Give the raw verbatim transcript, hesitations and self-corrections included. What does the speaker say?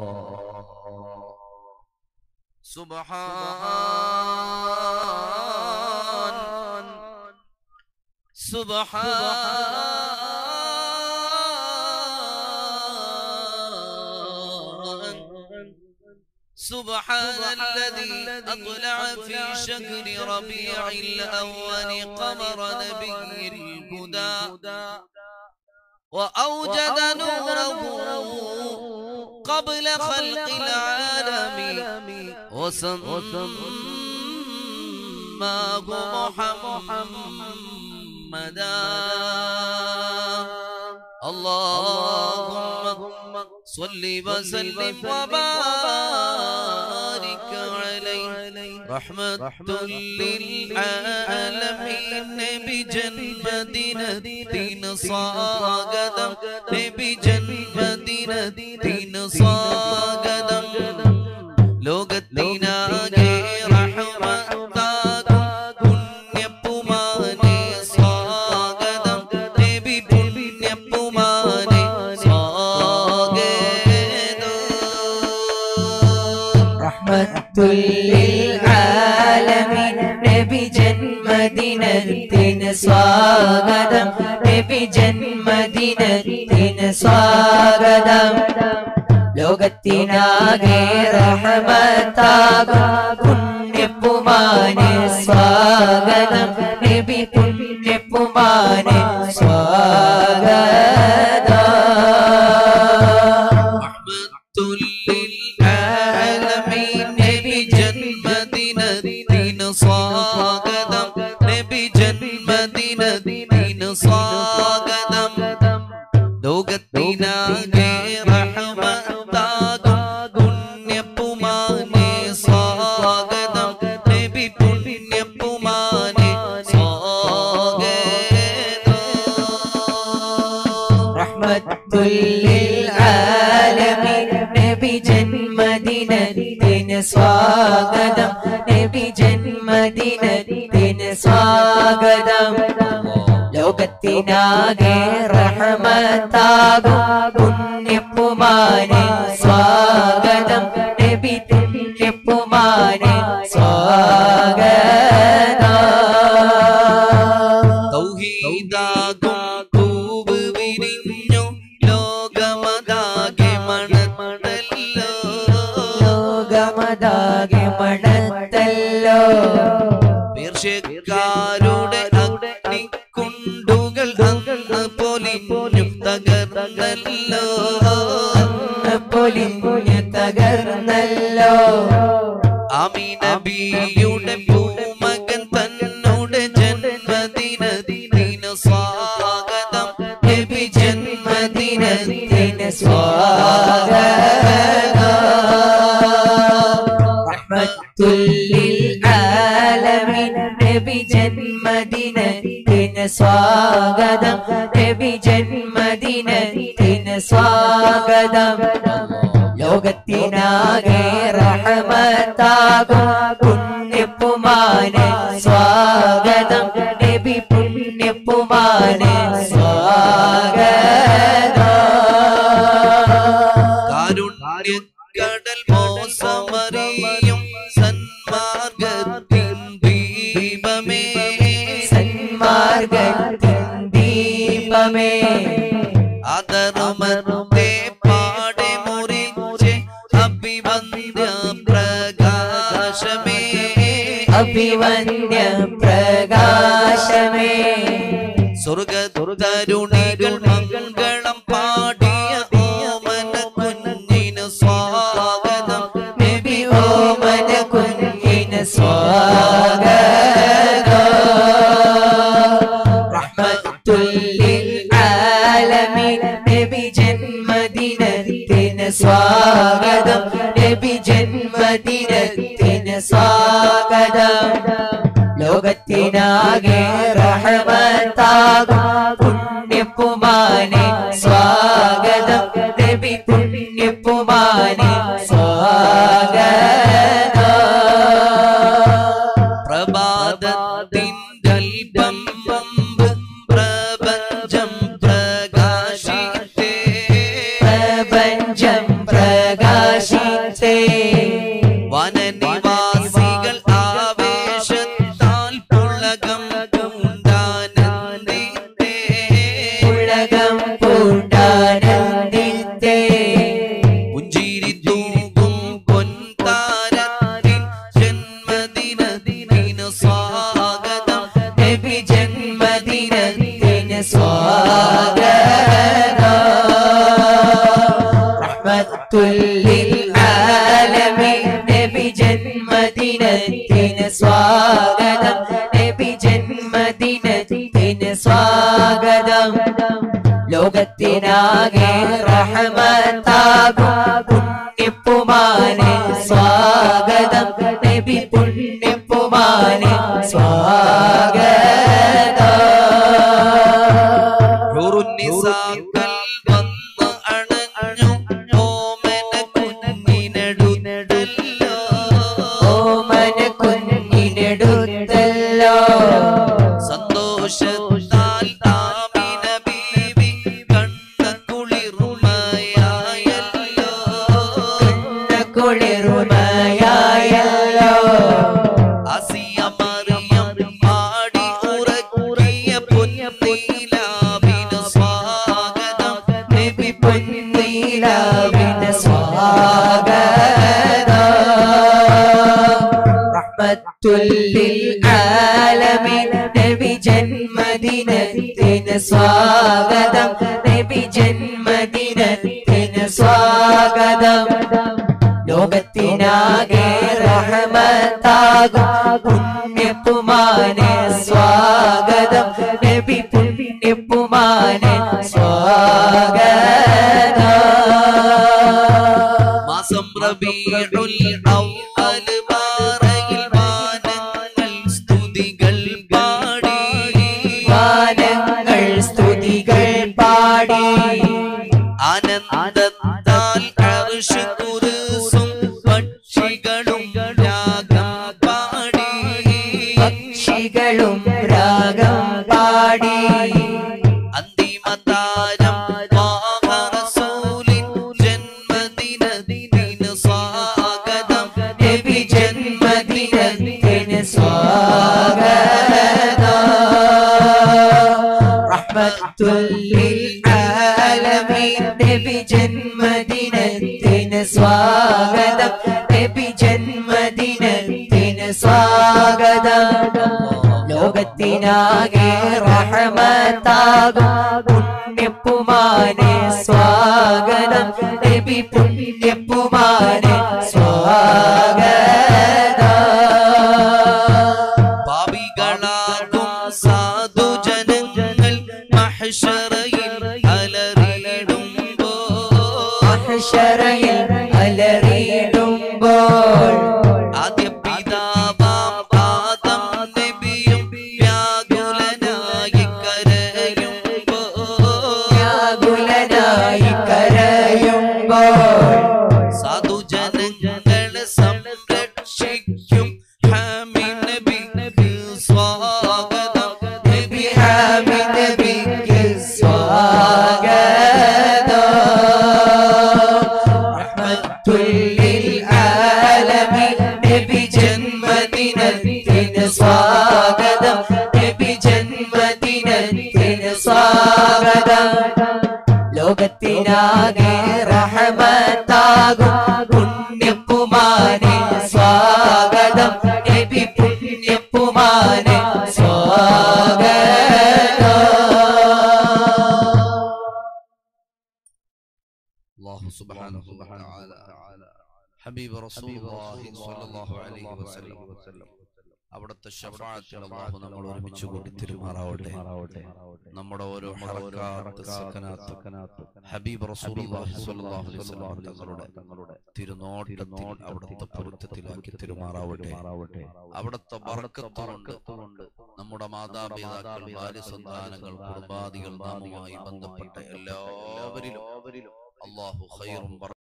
سبحان سبحان سبحان الذي أطلع في شهر ربيع الأول قمر نبي الهدى وأوجد نوره قبل خلق العالم وسماه محمدا اللهم صل وسلم وبارك عليه رحمة للعالمين بجنة صاغدم بجنة صاغدم ലോകത്തിനാകെ റഹ്മത്താകും പുണ്യപ്പുമാനെ സ്വാഗതം നബി പുണ്യപ്പുമാനെ സ്വാഗതം റഹ്മത്തുൽ ലിൽ ആലമീൻ നബി ജന്മദിനത്തിന് സ്വാഗതം നബി ജന്മദിനത്തിന് സ്വാഗതം ലോകത്തിനാകെ റഹ്മത്താകും പുണ്യപ്പുമാനെ സ്വാഗതം നബി പുണ്യപ്പുമാനെ സ്വാഗതം റഹ്മത്തുൽ ലിൽ ആലമീൻ നബി ജന്മദിനത്തിന് സ്വാഗതം നബി ജന്മദിനത്തിന് സ്വാഗതം ലോകത്തിനാകെ للعالمين نبي جنمدينة സ്വാഗതം നബി ജന്മദിനത്തിന് സ്വാഗതം ലോകത്തിനാകെ റഹ്മത്താകും പുണ്യപ്പുമാനെ സ്വാഗതം നബി പുണ്യപ്പുമാനെ സ്വാഗതം തൗഹീദാകും പൂവ് വിരിഞ്ഞു ലോകമതാകെ മണത്തല്ലോ ലോകമതാകെ മണത്തല്ലോ പേർഷ്യക്കാരുടെ അഗ്നിക്കുണ്ടുകൾ അന്ന് പൊലിഞ്ഞു തകർന്നല്ലോ അന്ന് പൊലിഞ്ഞു തകർന്നല്ലോ ആമീന ബിയുടെ പൂമകൻ തന്നോട് ജന്മദിനത്തിന് സ്വാഗതം നബി ജന്മദിനത്തിന് സ്വാഗതം റഹ്മത്തുൽ ലിൽ ആലമീൻ നബി ജന്മദിനത്തിന് സ്വാഗതം നബി ജന്മദിനത്തിന് സ്വാഗതം ലോകത്തിനാകെ റഹ്മത്താകും പുണ്യപ്പുമാനെ സ്വാഗതം നബി പുണ്യപ്പുമാനെ സ്വാഗതം കാരുണ്യക്കടൽ മോസമറിയും സന്മാർഗത്തിൻ ദീപമേ സന്മാർഗത്തിൻ ദീപമേ അതറുമത്തെ പാടെ മുറിച്ച് അഭിവന്ദ്യ പ്രകാശമേ അഭിവന്ദ്യ പ്രകാശമേ സ്വർഗതരുണികൾ മംഗളം പാടിയ ഓമന കുഞ്ഞിന് സ്വാഗതം നബി ഓമന കുഞ്ഞിന് സ്വാഗതം റഹ്മത്തുൽ ലിൽ ആലമീൻ നബി ജന്മദിനത്തിന് സ്വാഗതം നബി ജന്മദിനത്തിന് സ്വാഗതം ലോകത്തിനാകെ റഹ്മത്താകും പുണ്യപ്പുമാനെ സ്വാഗതം നബി പുണ്യപ്പുമാനെ സ്വാഗതം പ്രഭാതത്തിൻ്റെ അല്പം മുമ്പ് പ്രപഞ്ചം പ്രകാശിത്തേ പ്രപഞ്ചം പ്രകാശ للعالمين നബി ജന്മദിനത്തിന് സ്വാഗതം നബി ജന്മദിനത്തിന് സ്വാഗതം ലോകത്തിനാകെ റഹ്മത്താകും പുണ്യപ്പുമാനെ സ്വാഗതം നബി പുണ്യപ്പുമാനെ സ്വാഗതം ഹുറുന്നിസാക്കൾ വന്ന് അണഞ്ഞു ഓമന കുഞ്ഞിനെടുത്തല്ലോ ഓമന കുഞ്ഞിനെടുത്തല്ലോ സന്തോഷത്താൽ ആമിന ബീവി കണ്ണ കുളിർമയായല്ലോ കണ്ണ കുളിർമയായല്ലോ ആസിയ മറിയം പാടി ഉറക്കിയ പൊന്നീലാവിന് സ്വാഗതം നബി പൊന്നീലാവിന് സ്വാഗതം റഹ്മത്തുൽ ലിൽ ആലമീൻ നബി ജന്മദിനത്തിന് സ്വാഗതം നബി ജന്മദിനത്തിന് സ്വാഗതം ലോകത്തിനാകെ റഹ്മത്താകും പുണ്യപ്പുമാനെ സ്വാഗതം നബി പുണ്യപ്പുമാനെ സ്വാഗതം മാസം റബീഉൽ അവ്വൽ ബാറയിൽ വാനങ്ങൾ സ്തുതികൾ പാടി വാനങ്ങൾ സ്തുതികൾ പാടി ആനന്ദത്താൽ അർശ് കുർസും പക്ഷികളും രാഗം പാടി പക്ഷികളും രാഗം പാടി അന്തിമതാരം ത്വാഹ റസൂലിൻ ജന്മദിനത്തിന് സ്വാഗതം നബി ജന്മദിനത്തിന് സ്വാഗതം റഹ്മത്തുൽ ലിൽ ആലമീൻ നബി ജന്മദിനത്തിന് സ്വാഗതം നബി ജന്മദിനത്തിന് സ്വാഗതം ലോകത്തിനാകെ റഹ്മത്താകും പുണ്യപ്പുമാനെ സ്വാഗതം നബി പുണ്യപ്പുമാനെ സ്വാഗതം പാപികളാകും സാധുജനങ്ങൾ മഹ്ശറയിൽ അലറിയിടുമ്പോൾ മഹ്ശറയിൽ അലറിയിടുമ്പോൾ ആദ്യ പിതാവാം ആദം നബിയും വ്യാകുലനായി കരയുമ്പോൾ വ്യാകുലനായി കരയുമ്പോൾ സാധുജനങ്ങളെ സംരക്ഷിക്കും ഹാമി നബിക്ക് സ്വാഗതം നബി ഹാമി നബിക്ക് സ്വാഗതം റഹ്മത്തുൽ ലിൽ ആലമീൻ നബി ജന്മദിനത്തിന് സ്വാഗതം നബി ജന്മദിനത്തിന് സ്വാഗതം ലോകത്തിനാകെ റഹ്മത്താകും പുണ്യപ്പുമാനെ സ്വാഗതം നബി പുണ്യപ്പുമാനെ സ്വാഗതം അല്ലാഹു സുബ്ഹാനഹു വ തആല ഹബീബ് റസൂലുള്ളാഹി സ്വല്ലല്ലാഹു അലൈഹി വസല്ലം അവിടുത്തെ ശഫാഅത്തിൽ അല്ലാഹു നമ്മൾ ഒരുമിച്ച് കൂടി തിരുമാറാവട്ടെ നമ്മുടെ ഓരോ ഹറകാത്ത് സകനാത്ത് ഹബീബ് റസൂലുള്ളാഹി സ്വല്ലല്ലാഹു അലൈഹി വസല്ലം തങ്ങളുടെ തിരുനോട്ടത്തിൽ അവിടുത്തെ പൊരുത്തത്തിലാക്കി തിരുമാറാവട്ടെ അവിടുത്തെ ബർക്കത്ത് കൊണ്ട് നമ്മുടെ മാതാപിതാക്കൾ ഭാര്യ സന്താനങ്ങൾ കുടുംബാദികൾ നാമുമായി ബന്ധപ്പെട്ട എല്ലാവരിലും അല്ലാഹു ഖൈറും